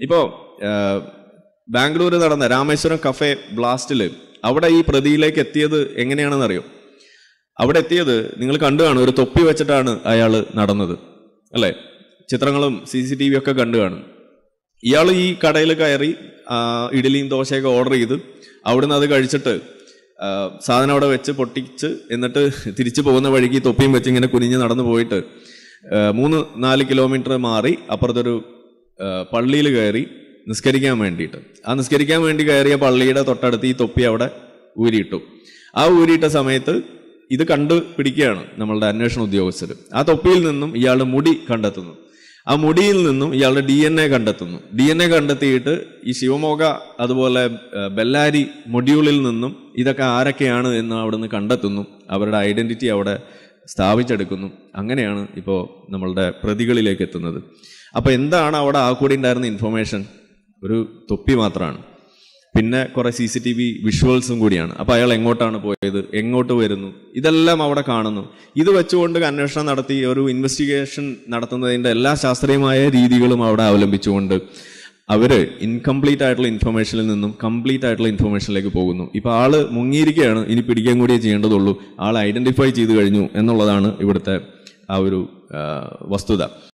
ഇപ്പോൾ ബാംഗ്ലൂർ നടന്ന രാമേശ്വരം കഫേ ബ്ലാസ്റ്റിൽ അവിടെ ഈ പ്രതിയിലേക്ക് എത്തിയത് എങ്ങനെയാണെന്നറിയോ? അവിടെ എത്തിയത് നിങ്ങൾ കണ്ടു കാണും, ഒരു തൊപ്പി വെച്ചിട്ടാണ് അയാൾ നടന്നത് അല്ലേ? ചിത്രങ്ങളും CCTV ഒക്കെ കണ്ടു കാണും. ഇയാൾ ഈ കടയിൽ കയറി ഇഡ്ഡലിയും ദോശയൊക്കെ ഓർഡർ ചെയ്ത് അവിടുന്ന് അത് കഴിച്ചിട്ട് സാധനം അവിടെ വെച്ച് പൊട്ടിച്ച് എന്നിട്ട് തിരിച്ചു പോകുന്ന വഴിക്ക് തൊപ്പിയും വെച്ച് ഇങ്ങനെ കുനിഞ്ഞ് നടന്നു പോയിട്ട് 3-4 കിലോമീറ്റർ മാറി അപ്പുറത്തൊരു പള്ളിയിൽ കയറി നിസ്കരിക്കാൻ വേണ്ടിയിട്ട്. ആ നിസ്കരിക്കാൻ വേണ്ടി കയറിയ പള്ളിയുടെ തൊട്ടടുത്ത് ഈ തൊപ്പി അവിടെ ഊരിയിട്ടു. ആ ഊരിയിട്ട സമയത്ത് ഇത് കണ്ടുപിടിക്കുകയാണ് നമ്മളുടെ അന്വേഷണ ഉദ്യോഗസ്ഥർ. ആ തൊപ്പിയിൽ നിന്നും ഇയാളുടെ മുടി കണ്ടെത്തുന്നു. ആ മുടിയിൽ നിന്നും ഇയാളുടെ DNA കണ്ടെത്തുന്നു. DNA കണ്ടെത്തിയിട്ട് ഈ ശിവമോഗ അതുപോലെ ബെല്ലാരി മൊഡ്യൂളിൽ നിന്നും ഇതൊക്കെ ആരൊക്കെയാണ് എന്ന് അവിടുന്ന് കണ്ടെത്തുന്നു. അവരുടെ ഐഡന്റിറ്റി അവിടെ സ്ഥാപിച്ചെടുക്കുന്നു. അങ്ങനെയാണ് ഇപ്പോൾ നമ്മളുടെ പ്രതികളിലേക്ക് എത്തുന്നത്. അപ്പോൾ എന്താണ് അവിടെ ആ കൂടി ഉണ്ടായിരുന്ന ഇൻഫർമേഷൻ? ഒരു തൊപ്പി മാത്രമാണ്. പിന്നെ കുറെ CCTV വിഷ്വൽസും കൂടിയാണ്. അപ്പോൾ അയാൾ എങ്ങോട്ടാണ് പോയത്, എങ്ങോട്ട് വരുന്നു, ഇതെല്ലാം അവിടെ കാണുന്നു. ഇത് വെച്ചുകൊണ്ട് അന്വേഷണം നടത്തി ഒരു ഇൻവെസ്റ്റിഗേഷൻ നടത്തുന്നതിൻ്റെ എല്ലാ ശാസ്ത്രീയമായ രീതികളും അവിടെ അവലംബിച്ചുകൊണ്ട് അവർ ഇൻകംപ്ലീറ്റ് ആയിട്ടുള്ള ഇൻഫർമേഷനിൽ നിന്നും കംപ്ലീറ്റ് ആയിട്ടുള്ള ഇൻഫർമേഷനിലേക്ക് പോകുന്നു. ഇപ്പോൾ ആള് മുങ്ങിയിരിക്കുകയാണ്, ഇനി പിടിക്കാൻ കൂടിയേ ചെയ്യേണ്ടതുള്ളൂ. ആൾ ഐഡന്റിഫൈ ചെയ്ത് കഴിഞ്ഞു എന്നുള്ളതാണ് ഇവിടുത്തെ ആ ഒരു വസ്തുത.